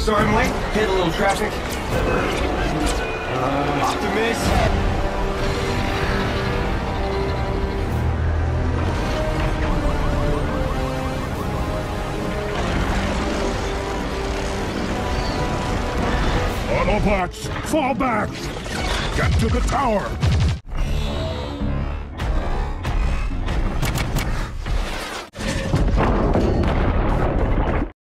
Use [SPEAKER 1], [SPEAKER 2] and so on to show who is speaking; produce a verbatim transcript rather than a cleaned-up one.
[SPEAKER 1] Sorry I'm late. Hit a little traffic. Uh, Optimus.
[SPEAKER 2] Autobots, fall back! Get to the tower!